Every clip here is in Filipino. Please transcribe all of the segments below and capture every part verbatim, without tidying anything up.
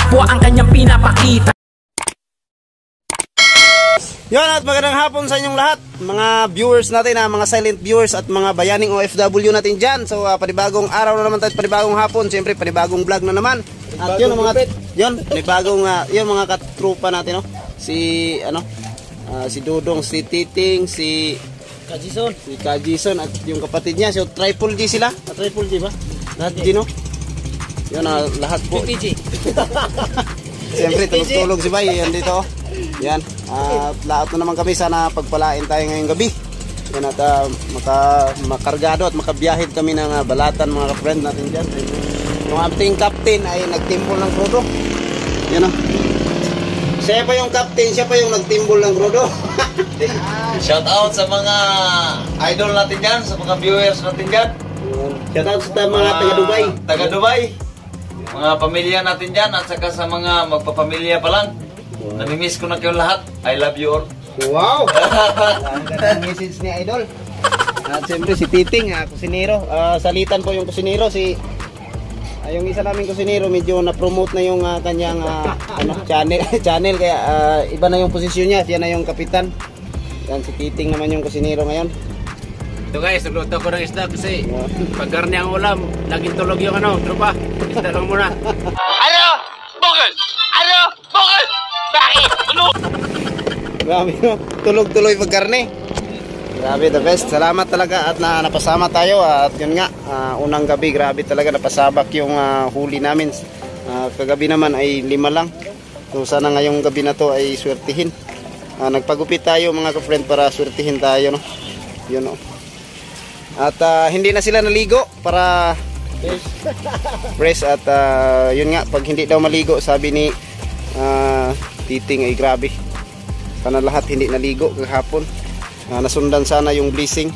kapwa ang kanyang pinapakita. Yun, at magandang hapon sa inyong lahat, mga viewers natin, ha, mga silent viewers at mga bayaning O F W natin dyan. So uh, panibagong araw na naman tayo, panibagong hapon, siyempre panibagong vlog na naman. At yun, mga, yun, panibagong, uh, yun mga katrupa natin, no? Si, ano, uh, si Dudong, si Titing, si Kajison, si Kajison at yung kapatid niya. So triple G sila, uh, triple G ba? Lahat G, no? Yun, uh, lahat po. T G. Siyempre, tulog-tulog si Bay, yan dito. Yan, at uh, lahat na naman kami, sana pagpalain tayo ngayong gabi. Yan, at uh, maka, makargado at makabiyahid kami ng uh, balatan, mga ka-friend natin dyan. Yung ating captain ay nagtimbol ng krudo. Yan o, siya pa yung captain, siya pa yung nagtimbol ng krudo. Shout out sa mga idol natin dyan, sa mga viewers natin dyan. Shout out sa mga taga Dubai. Taga Dubai, mga pamilya natin dyan, at saka sa mga magpapamilya pa lang. Wow. Namimiss ko na kayong lahat. I love you all. Wow! Ang ganda ng message ni Idol. At siyempre si Titing, ah, kusinero. Uh, salitan po yung kusinero. Si, uh, yung isa naming kusinero, medyo na-promote na yung uh, kanyang uh, ano, channel. channel kaya uh, iba na yung posisyon niya. Siya na yung kapitan. Yan, si Titing naman yung kusinero ngayon. Ito guys, nagluto ko ng isda kasi pag karne ang ulam, laging tulog yung ano, tropa. Isda lang muna. Ano? Bakit? Ano? Bakit? Bakit? Ano? Grabe, no? Tulog-tuloy pag karne. Grabe, the best. Salamat talaga at na napasama tayo. At yun nga, uh, unang gabi, grabe talaga napasabak yung uh, huli namin. Uh, kagabi naman ay lima lang. So sana ngayong gabi na to ay swertihin. Uh, nagpagupit tayo mga ka-friend para swertihin tayo, no? Yun, no? At uh, hindi na sila naligo para fresh. At uh, yun nga, pag hindi daw maligo, sabi ni uh, Titing ay grabe, sana lahat hindi naligo kahapon. uh, nasundan sana yung blessing.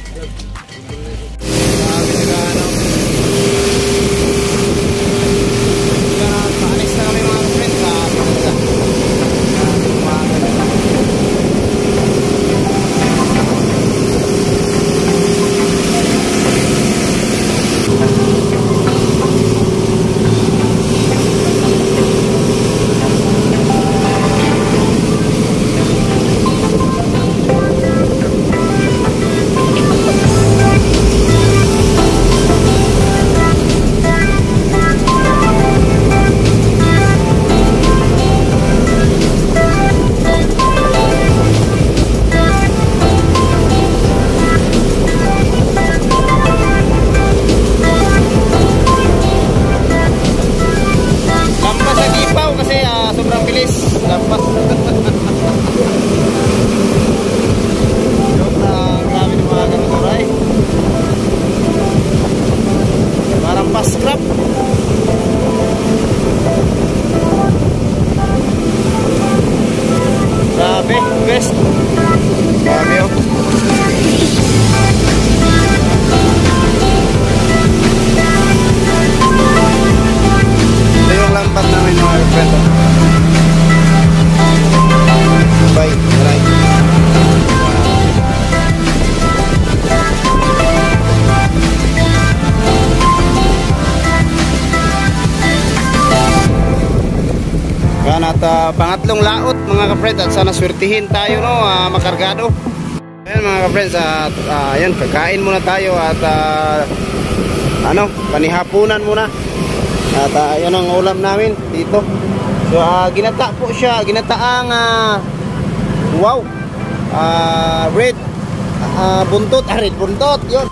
At uh, pangatlong laot mga ka-friends, at sana swertihin tayo, no, uh, makargado. Ayan mga ka-friends, at uh, ayan, kakain muna tayo at uh, ano, panihapunan muna. At uh, ayan ang ulam namin dito. So uh, ginata po siya, ginataang uh, wow, uh, red uh, buntot, ah, red buntot, yun.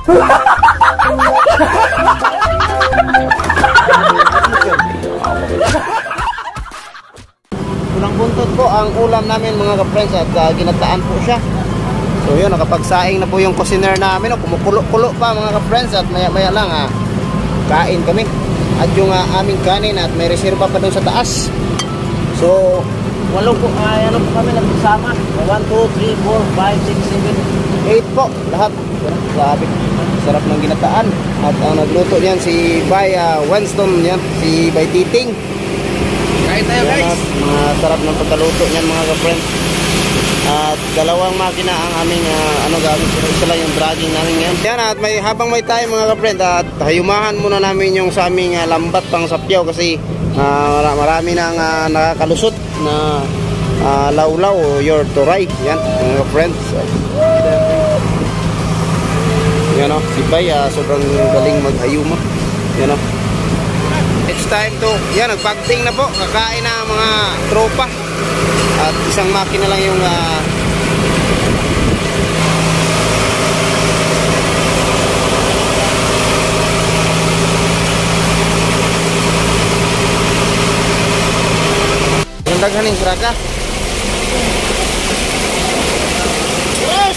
Unang buntot po ang ulam namin mga ka-friends, at uh, ginataan po siya. So yun, nakapagsaing na po yung kusiner namin, no? Kumukulo-kulo pa mga ka-friends, at maya maya lang ah, kain kami. At yung uh, aming kanin, at may reserva pa doon sa taas. So walo po, ay ano po kami nagsama, one, two, three, four, five, six, seven, eight po lahat. Grabe, sarap ng ginataan. At ang uh, nagluto niyan si Bay uh, Winston, yan, si Bay Titing. Kain tayo guys. Mga sarap ng pagkaluto niyan mga ka-friends. At dalawang makina ang aming uh, ano gamit, isa lang yung dragging namin ngayon. Yan, at may habang may time mga ka-friend, at hayumahan muna namin yung sa aming uh, lambat pang sapyaw, kasi Ah, mara- marami nang ah, nakakalusot na ah, lawlaw o your turay. Yan, mga friends. Yan o, si Bay, ah, sobrang galing mag-ayuma. Yan o. It's time to, yan, nagpagting na po. Kakain na ang mga tropa. At isang makina lang yung ah, yung daghaning siraka. Yes!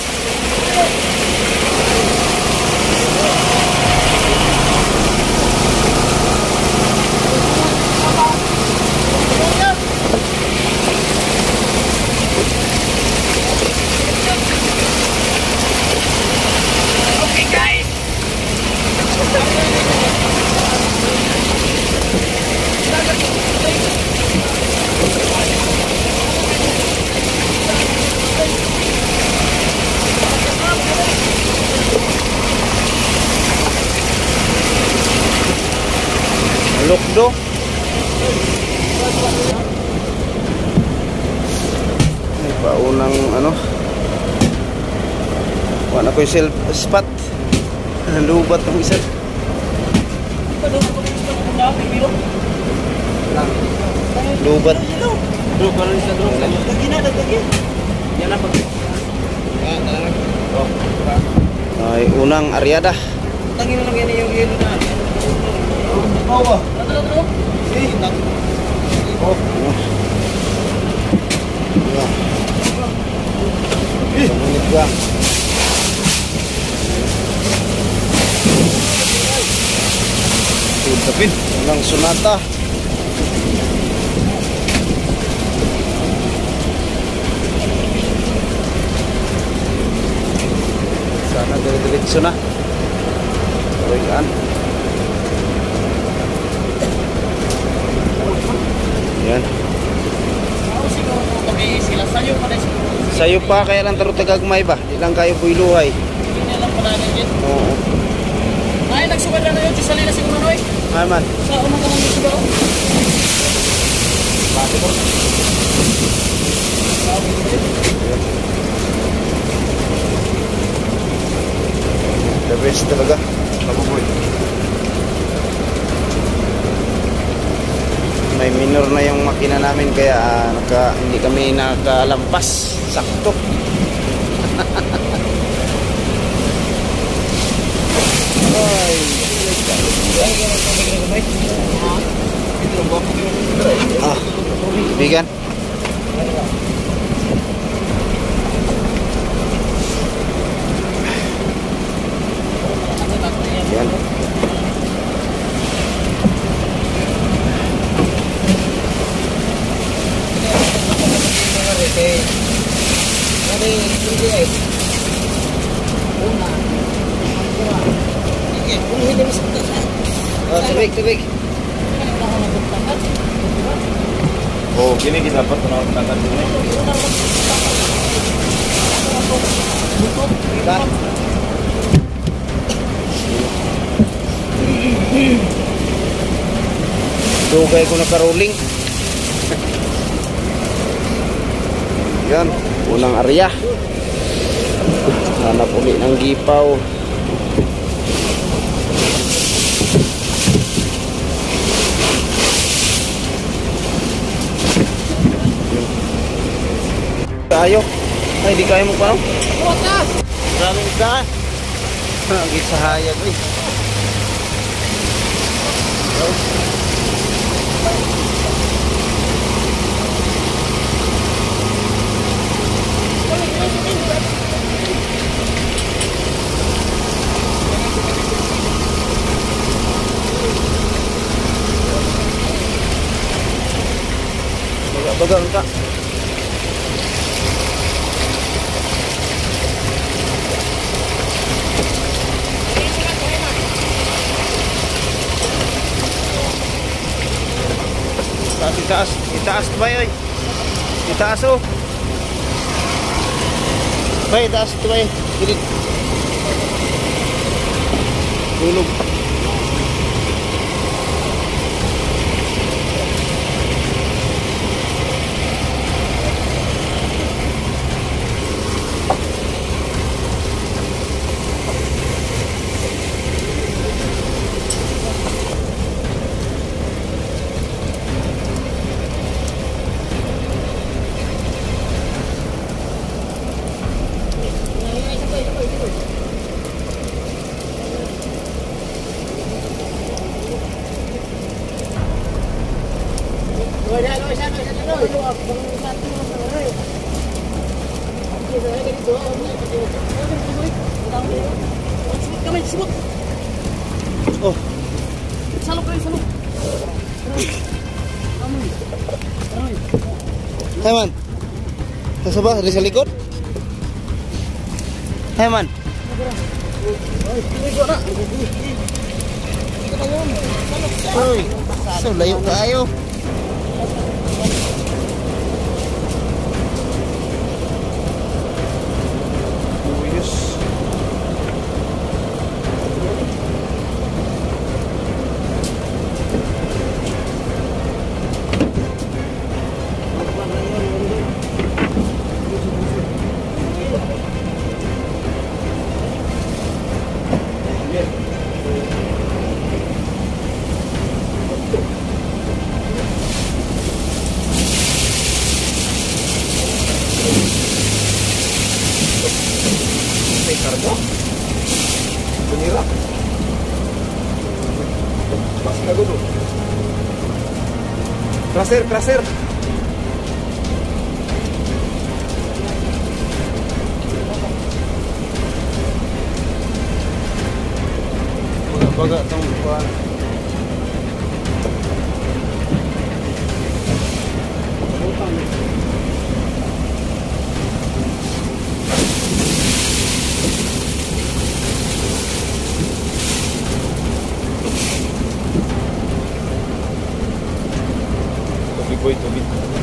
Lukdo. May paunang ano. Wala ko yung self spot. Lubat ng isa. Lubat. Bro, parang isa bro. Lagi na, lagi. Yan na pag. Ay, unang aryada. Tangin na lang yan yung yelo na. Oh. Eh, tak. Oh. Yeah. Eh, menit gua. Tapin, walang sunata. Sana dire-diretso na. Tuloyan. Yan. Sayo pa, kaya lang taro tagagmay ba? Di lang kayo builuhay. Oo. Ay, nagsugad na yun. Sa lila siguro na Ay man. Sa unang ka lang nagsugad. The best talaga. Mabuboy. May minor na yung makina namin kaya uh, naka, hindi kami nakalampas. Sakto. Ay. Ah, bigan. Yan. Oh, tubig, tubig. Oh, gini kita dapat menolak tangan sini. Diba? Dugay ko nakaruling. Yan, unang area. Hanap uli ng gipaw. Tayo. Ay, di kaya mo pa no? Watas! Maraming isda. Ang isahayag eh. Baga-baga ka. Taas, itaas, itaas ba yun? Itaas o. Bay, itaas ito ba yun? Gilit. Tulog. saya ganito. Sibot kami, sibot. Oh, Salok kayo, salok. Amoy. Amoy. hey man. Sa ba? Dari sa likod? Hey man. Ay, ligo na. Uy, so layo kayo. Uyos. Kargo? Benira? Pas lagu tuh. Kraser, kraser. Baga tong kuan. Tubig boy, tubig.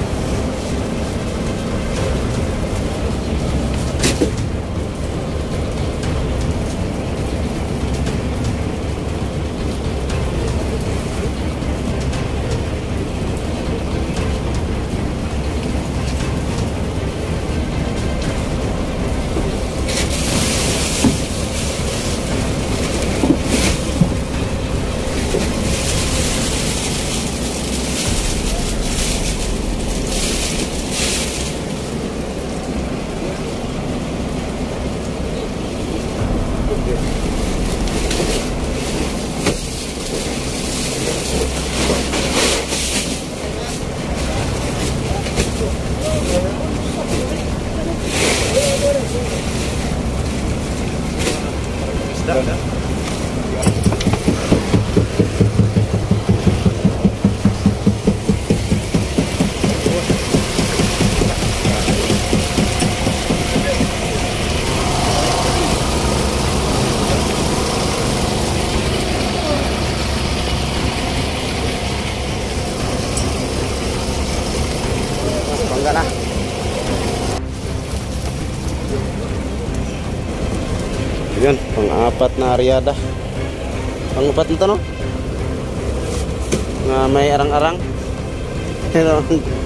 Bangga na. Yan, pang-apat na aryada. Pang-apat nito, no? Nga may arang-arang. Pero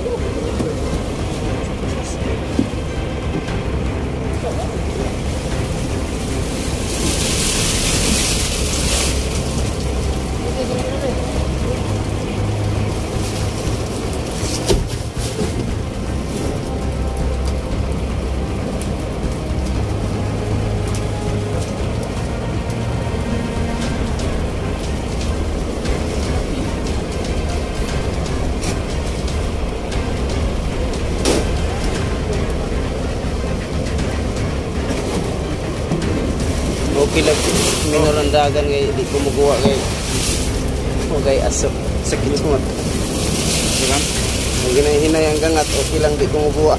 okay lang minulandagan kay di kumukuha kay o kay aso sakit mo diba ang ginahinay ang gangat okay lang di kumukuha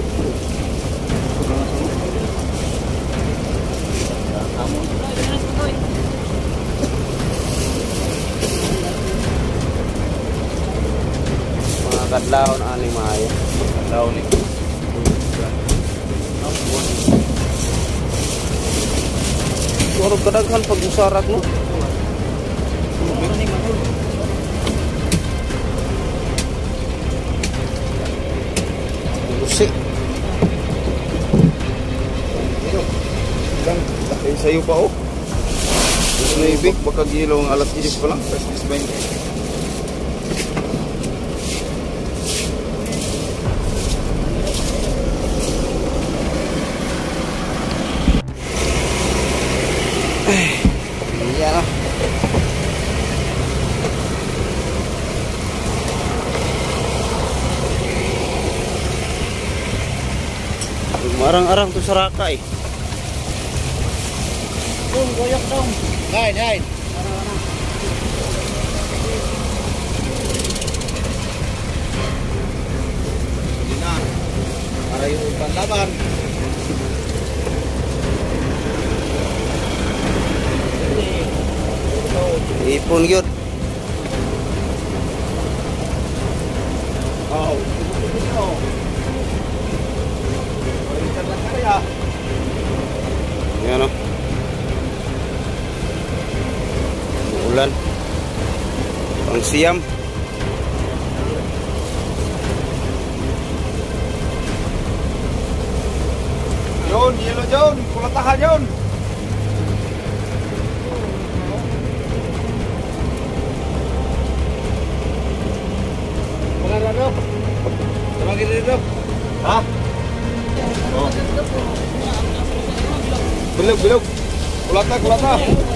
mga kadlaw na ani maayo kadlaw ni Warog kadaghan pag usarat mo. Lusi. Lang, tayo sa'yo pa oh. Gusto na ibig, baka gilaw ang alas diyes pa lang. Alas diyes twenty. Iya lah. Marang-arang to sa raka eh. Dong, goyok dong. Hain, hain. Hindi na. Para yung panlaban. Ipon yun. Oh. Yan o. Ulan. Pang siyam. John, yellow John, kulatahan John. Pengarano. Semakin dito. Ha? Oh. Bilog, bilog. Kulata, kulata.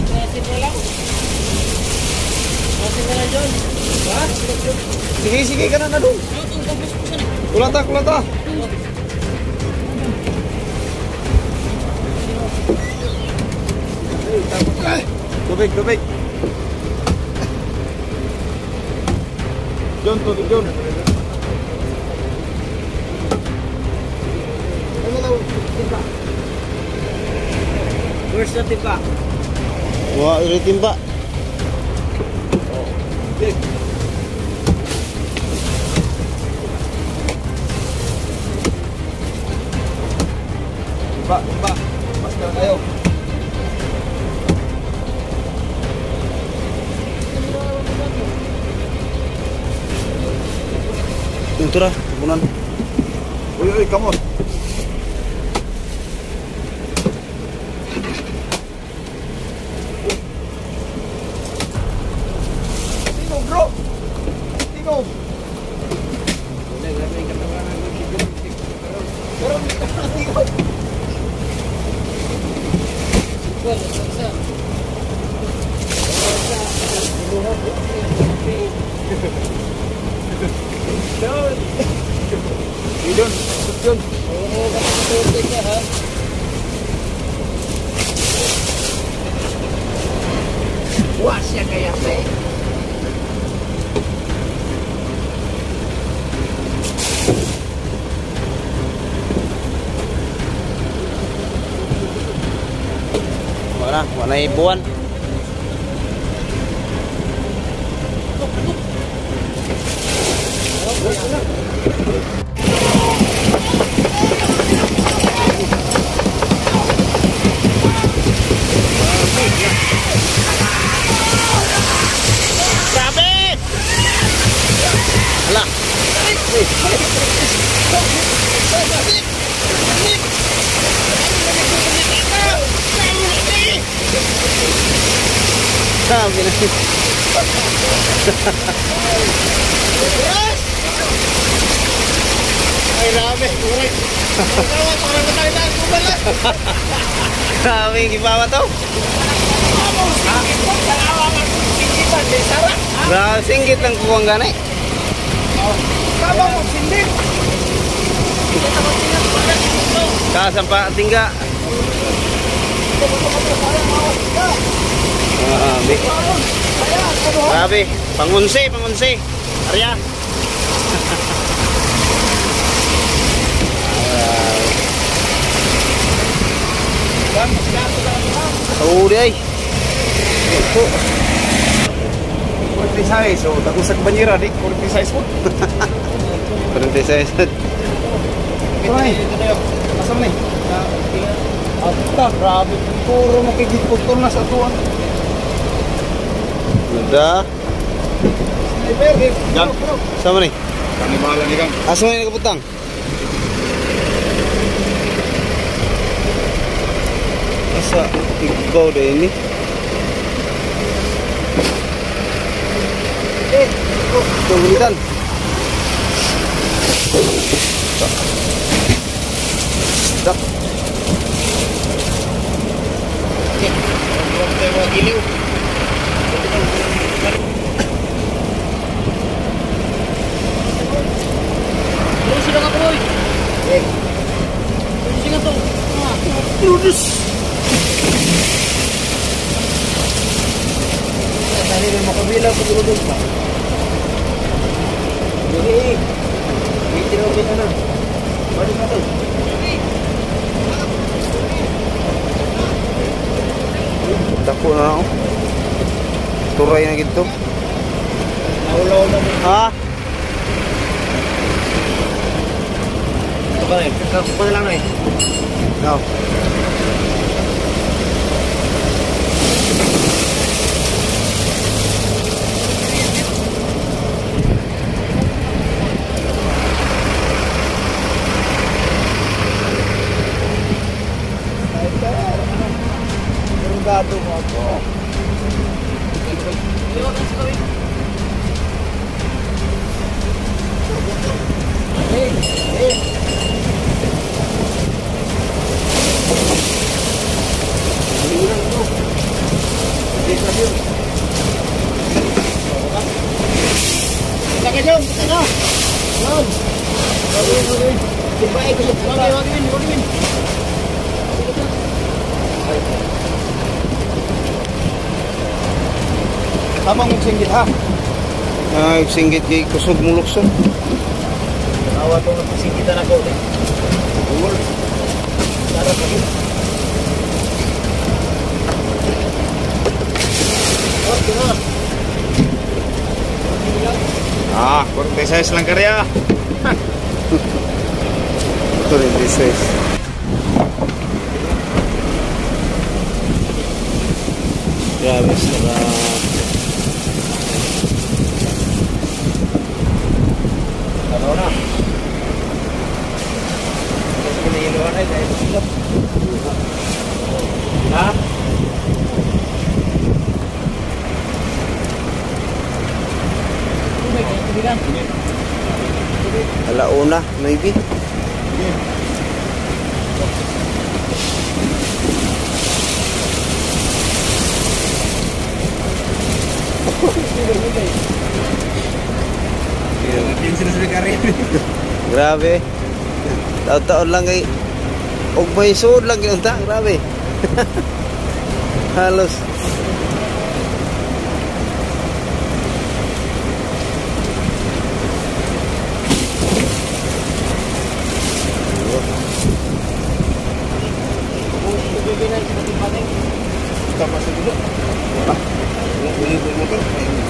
Sige, sige ka na na doon. Kulata, kulata. Tubig, tubig. John, tubig, John. Where's the timba? Wah, iri timba. Mbak, mbak. Masker kayo. Ito ra, punan. Uy, uy, come on. Tingog, bro. Tingog. Pero tingog. John. John, John. Wah, siya kaya sa Wala, wala ibuan. Grabe! Hala. Sabi na. Ay, grabe. Grabe yung gibawa to. Grabe, singgit lang kuwang ganay. Kasampa tingga. Grabe. Grabe. Pangunsi, pangunsi. Arya. Oh, day. Ito. forty size, so takut sa banyera dik forty size po. Berhenti saya. Ay, asam nih. Atta, grabe. Puro makikiputol na sa tuwan. Udah. Jam. Sama nih. Kami bahala nih, Kang. Asal ini keputang. Masa ikaw deh ini. Eh, oh, kemudian. Dak. Terus sila ka, boy. Eh, Terus sila. Ludus. Tadi memang kabilang ko ludus pa. Jadi, ini okay na na. Balik na to. Tako na ako. Turay na gito. Naulaw na. Ha? Ito ba eh? Kakuha na lang na eh. No. Gato mo ako. Hey, hey. Kita ke jom, kita jom. Jom. Wagin, wagin. Dibaik ko sa wagin, wagin, wagin. Tamang magsinggit ha. Ah, magsinggit kay kusog mo luksong. Awa to nagsinggitan ako eh. Ungol. Sarap lagi. Okay na. Ah, forty-six lang karya. forty-six. Grabe sarap. Ano na? Kasi pinayiluan ay dahil silap. Ha? Alauna, maybe. Grabe. Taon-taon lang kay og may suod lang yun ta. Grabe. Halos. Tapos sa dulu. Ah, ini motor.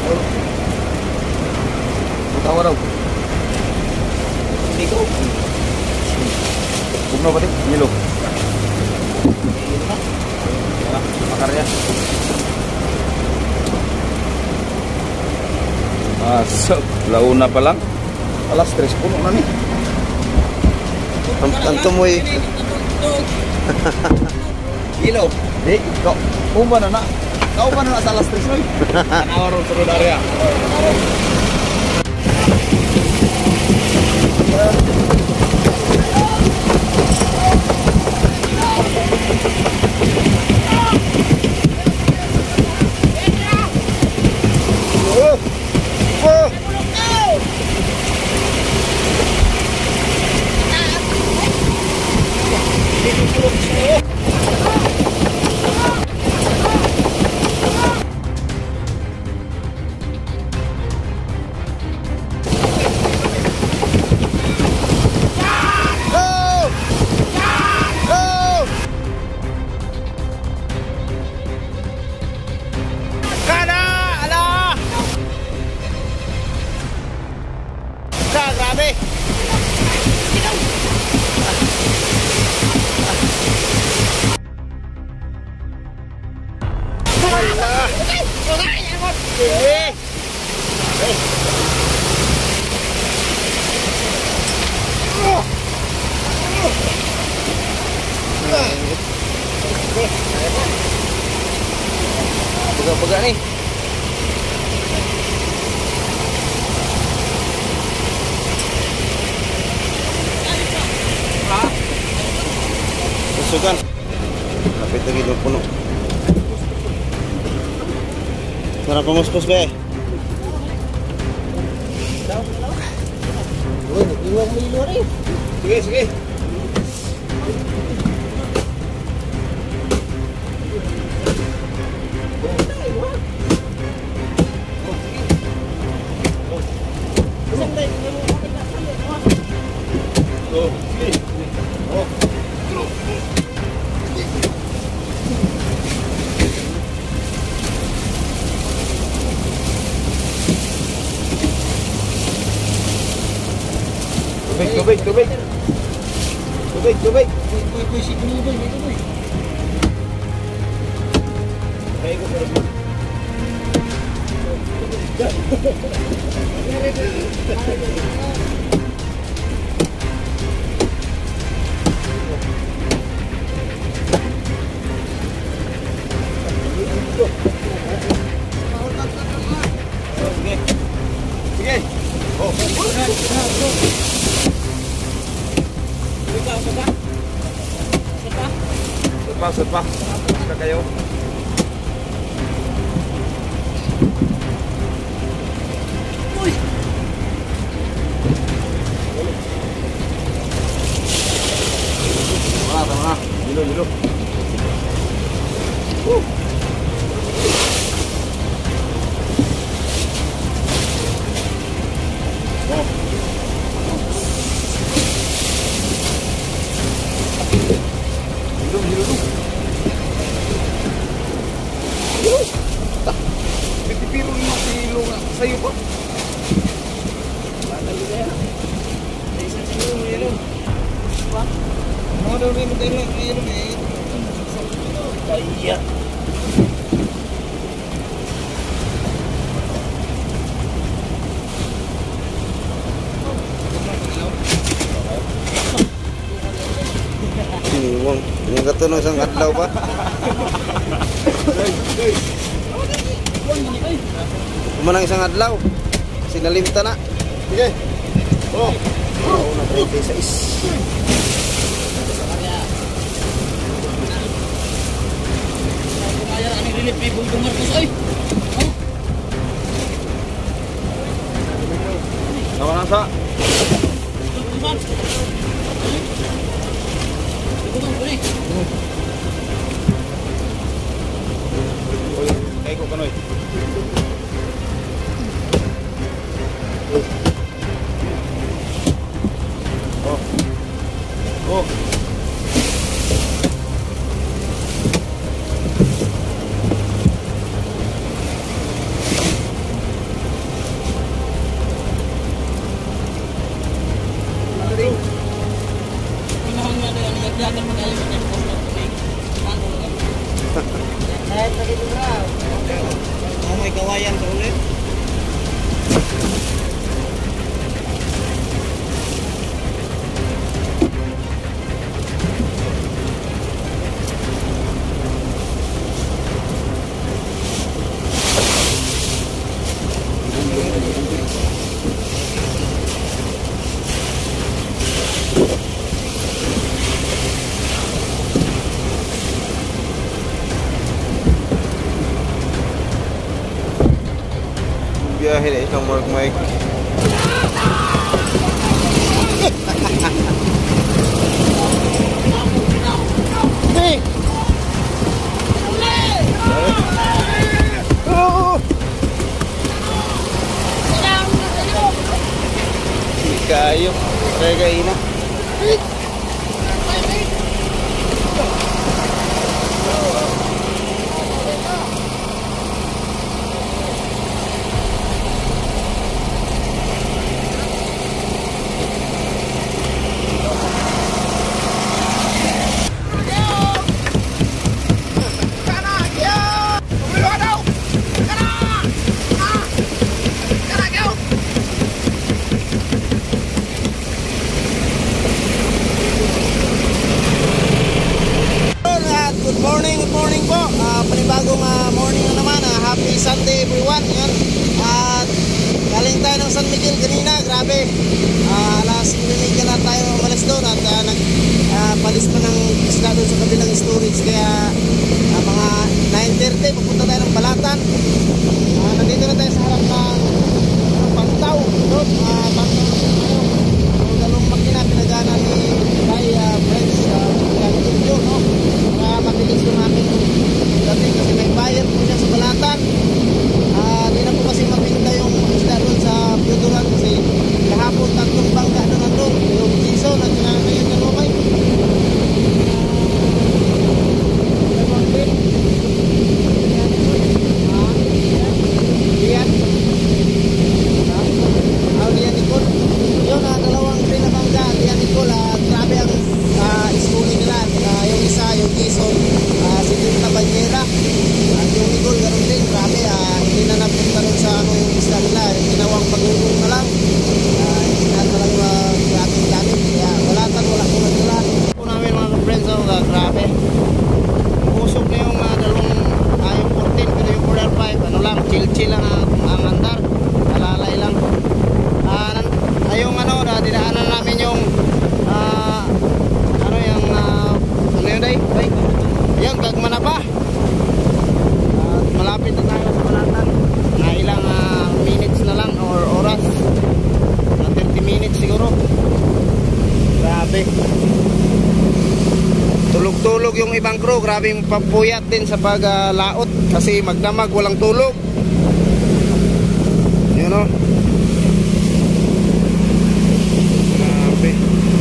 Tawa raw. Hindi ko. Bugno ba di? Nilo. Makarya. Ah, so, launa pa lang. Alas tres puno na ni. Ang ang tumoy. Kilo. Di, kau umba na na. Kau ba na na sa alas tres oy? Tanawarong sunod area. Grabe. Pegak-pegak nih. Masukan. Lapit lagi dua puno. Sarap pamuspos be. Uy, iwan mo ilo rin. Sige, sige. Tubig, tubig. Tubig, tubig. Sige. Oh. Sut pa, sut pa. Sut kayo. Tama, tama. Dilo, dilo. Uh. Oh. Dilo, dilo, dilo. Nagpipiro lima kilo nga sa'yo pa. Mga daw rin mo tayo lang ngayon eh. Kaya. Siniwang. Yung katunog isang adlaw pa. Kumanang isang adlaw. Sinalimta na. Sige. Oh. Oh, na trente sa is. Nawa na sa. Kay ko kanoy. Oh. Oh. Oh, may kawayan sa ulit. Biyahe na isang Mark Mike. Hey! Oh! Kayo. Kaya kayo na. Good morning, good morning po. Uh, panibagong uh, morning na naman. Uh, happy Sunday everyone. Yan. At galing tayo ng San Miguel kanina. Grabe. Uh, alas nine na tayo umalis doon at uh, nagpalis uh, pa ng isla doon sa kabilang storage. Kaya uh, mga nine thirty pupunta tayo ng Balatan. Uh, nandito na tayo sa harap ng Pangtaw. Doon, uh, Pangtaw. So, dalawang makina pinagana ni Tay uh, Friends. Uh, Yun, no? Para mabilis yung aking dating kasi may buyer po siya sa Balatan. Uh, di na po kasi mapinda yung isda doon sa Puduran kasi kahapon tatlong bangka na nandun. Yung Jiso na tinangayon na lumay. Liyan. Liyan ikon. Yun, uh, dalawang pinabangka. nagtulog yung ibang crew. Grabing papuyat din sa paglaot kasi magdamag, walang tulog. Yun o. Grabe.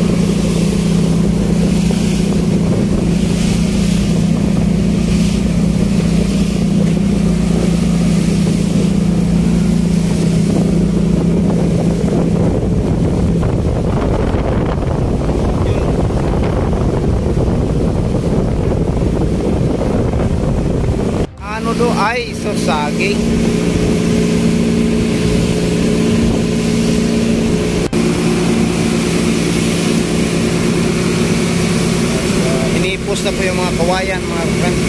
Ano do ay so saging. Hinipos na po yung mga kawayan, mga friend.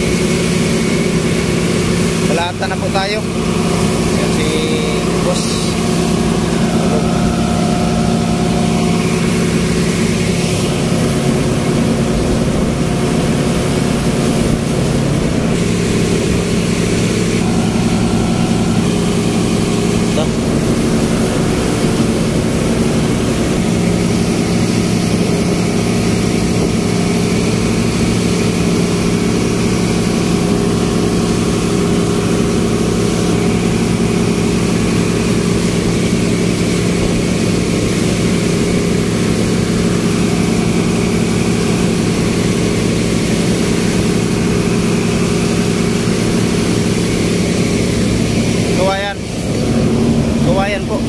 Balata na po tayo. Yan si boss. Kawayan. Kawayan po.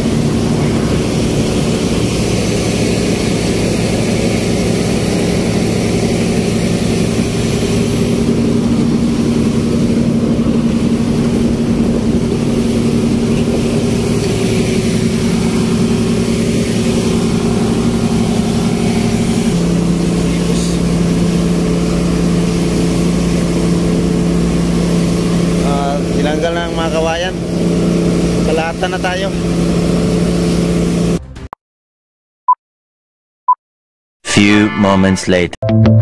Ah, tinanggal na ang mga kawayan. Kalahatan na tayo. Few moments later.